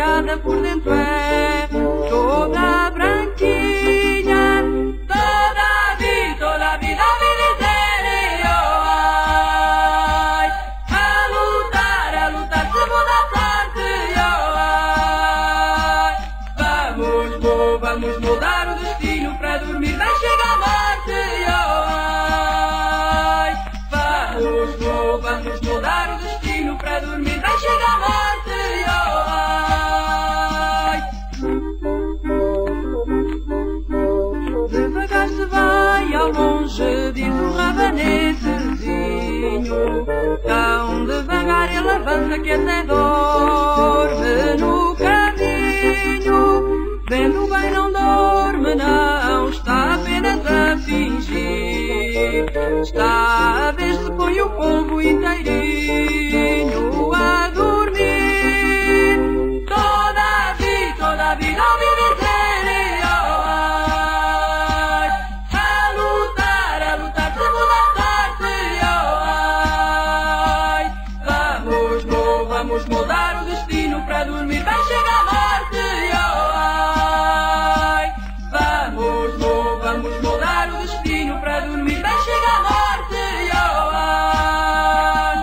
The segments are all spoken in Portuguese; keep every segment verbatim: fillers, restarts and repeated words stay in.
molhada por dentro é toda branquinha. Toda a vida, toda a vida, a vida inteira eu ai, a lutar, a lutar, se vou dar sorte eu ai. Vamos, vou, vamos mudar o destino para dormir, vai chegar a morte eu ai. Vamos, vou, vamos mudar o destino para dormir, vai chegar a morte eu ai. Devagar se vai ao longe, diz o rabanetezinho. Tão devagar ele avança que até dorme no caminho. Vendo bem não dorme, não, está apenas a fingir. Está a ver se põe o povo inteirinho a dormir. Toda a vida, toda a vida, a vida inteira eu ai, a lutar, a lutar, se vou dar sorte eu ai. Vamos, vou, vamos mudar o destino para dormir, vai chegar a morte eu ai. Vamos, vou, vamos mudar o destino para dormir, vai chegar a morte eu ai.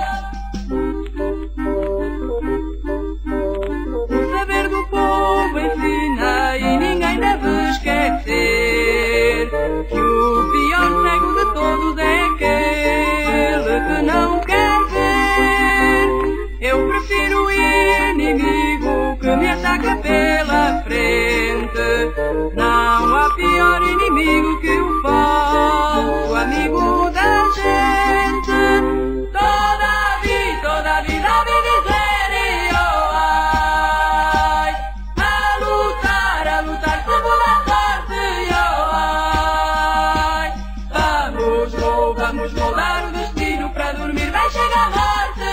O saber do povo ensina e ninguém deve esquecer que o pior cego de todos é aquele que não quer ver. Eu prefiro o inimigo que me ataca pela frente. Não há pior inimigo que o falso amigo da gente. Toda a vida, toda a vida, a vida inteira eu ai, a lutar, a lutar, se vou dar sorte eu ai. Vamos, vou, vamos mudar o destino para dormir, vai chegar a morte